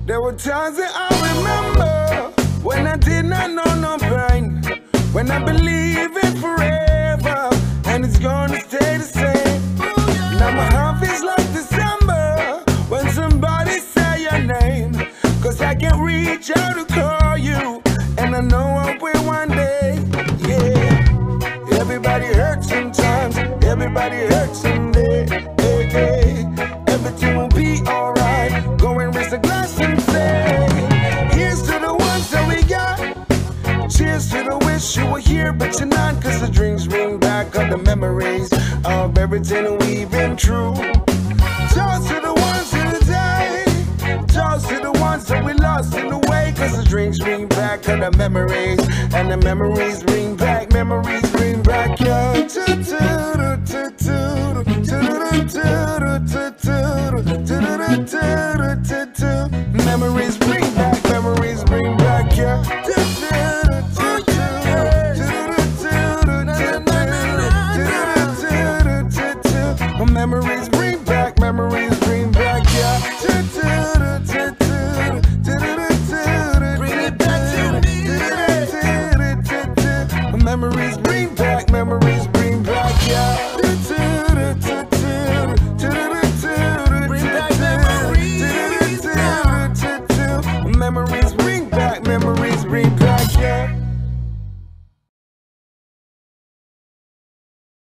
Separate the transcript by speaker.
Speaker 1: There were times that I remember when I did not know no pain, when I believe it forever, and it's gonna stay the same. Now my heart feels like December when somebody say your name, 'cause I can reach out to call you, and I know I'll win one day. Yeah, everybody hurts sometimes, everybody hurts someday. Hey, hey. Everything will be alright. Go and raise a glass and say, here's to the ones that we got. Cheers to the wish you were here, but you're not, 'cause the drinks bring back all the memories of everything we've been through. Toast to the ones in the day, toast to the ones that we lost in the way, 'cause the drinks bring back all the memories, and the memories bring back, yeah. Memories bring back, yeah. Memories bring back, yeah. Bring it back to me. Memories bring back,